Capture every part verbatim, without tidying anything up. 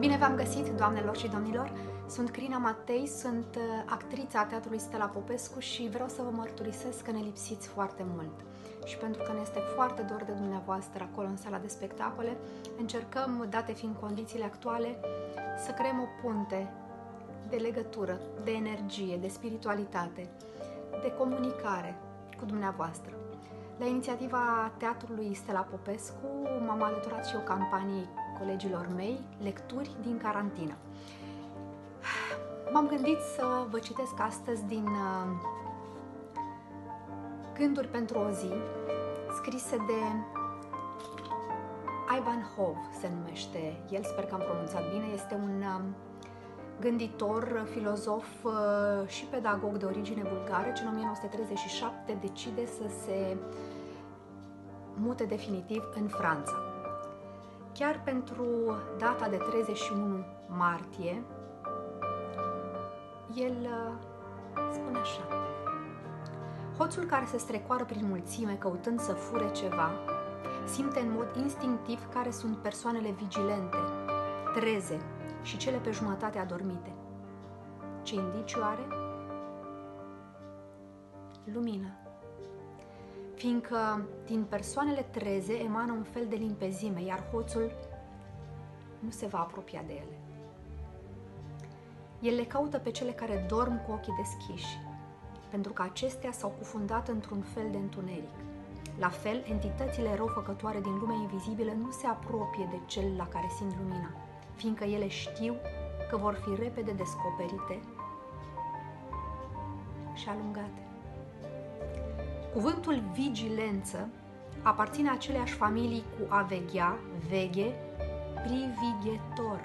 Bine v-am găsit, doamnelor și domnilor! Sunt Crina Matei, sunt actrița a Teatrului Stella Popescu și vreau să vă mărturisesc că ne lipsiți foarte mult. Și pentru că ne este foarte dor de dumneavoastră acolo în sala de spectacole, încercăm, date fiind condițiile actuale, să creăm o punte de legătură, de energie, de spiritualitate, de comunicare cu dumneavoastră. La inițiativa Teatrului Stella Popescu m-am alăturat și eu campaniei colegilor mei, Lecturi din carantină. M-am gândit să vă citesc astăzi din uh, Gânduri pentru o zi, scrise de Ivan Hov, se numește el, sper că am pronunțat bine. Este un uh, gânditor, filozof uh, și pedagog de origine bulgară, ce în o mie nouă sute treizeci și șapte decide să se mute definitiv în Franța. Chiar pentru data de treizeci și unu martie, el uh, spune așa: hoțul care se strecoară prin mulțime căutând să fure ceva, simte în mod instinctiv care sunt persoanele vigilente, treze și cele pe jumătate adormite. Ce indiciu are? Lumină. Fiindcă din persoanele treze emană un fel de limpezime, iar hoțul nu se va apropia de ele. El le caută pe cele care dorm cu ochii deschiși, pentru că acestea s-au cufundat într-un fel de întuneric. La fel, entitățile răufăcătoare din lumea invizibilă nu se apropie de cel la care simt lumina, fiindcă ele știu că vor fi repede descoperite și alungate. Cuvântul vigilență aparține aceleași familii cu a veghea, veghe, privighetor.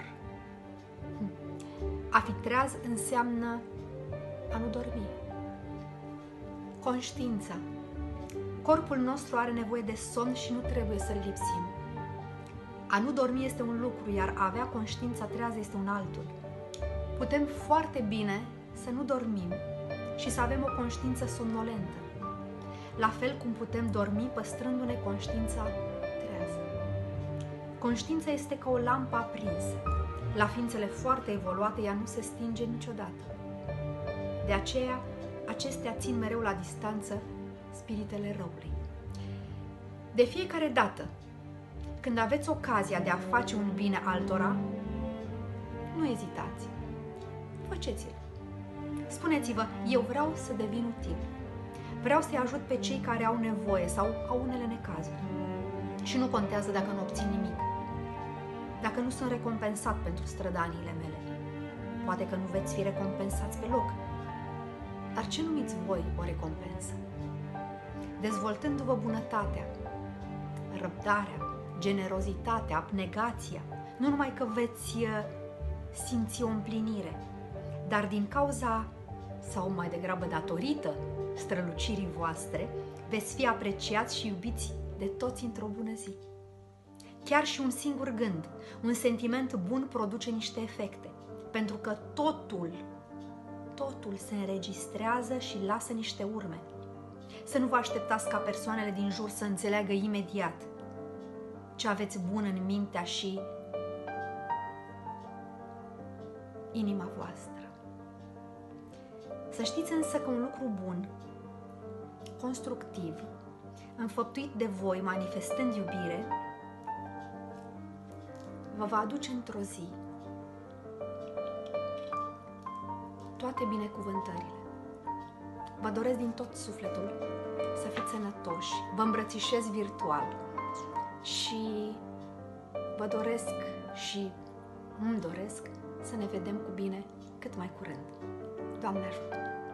A fi treaz înseamnă a nu dormi. Conștiința. Corpul nostru are nevoie de somn și nu trebuie să-l lipsim. A nu dormi este un lucru, iar a avea conștiința trează este un altul. Putem foarte bine să nu dormim și să avem o conștiință somnolentă, la fel cum putem dormi păstrându-ne conștiința trează. Conștiința este ca o lampă aprinsă. La ființele foarte evoluate ea nu se stinge niciodată. De aceea, acestea țin mereu la distanță spiritele răului. De fiecare dată când aveți ocazia de a face un bine altora, nu ezitați. Faceți-l. Spuneți-vă: eu vreau să devin util. Vreau să-i ajut pe cei care au nevoie sau au unele necazuri. Și nu contează dacă nu obțin nimic, dacă nu sunt recompensat pentru strădaniile mele. Poate că nu veți fi recompensați pe loc, dar ce numiți voi o recompensă? Dezvoltându-vă bunătatea, răbdarea, generozitatea, abnegația, nu numai că veți simți o împlinire, dar din cauza, sau mai degrabă datorită, strălucirii voastre, veți fi apreciați și iubiți de toți într-o bună zi. Chiar și un singur gând, un sentiment bun produce niște efecte, pentru că totul, totul se înregistrează și lasă niște urme. Să nu vă așteptați ca persoanele din jur să înțeleagă imediat ce aveți bun în mintea și inima voastră. Să știți însă că un lucru bun, constructiv, înfăptuit de voi, manifestând iubire, vă va aduce într-o zi toate binecuvântările. Vă doresc din tot sufletul să fiți sănătoși, vă îmbrățișez virtual și vă doresc și îmi doresc să ne vedem cu bine cât mai curând. Doamne ajută!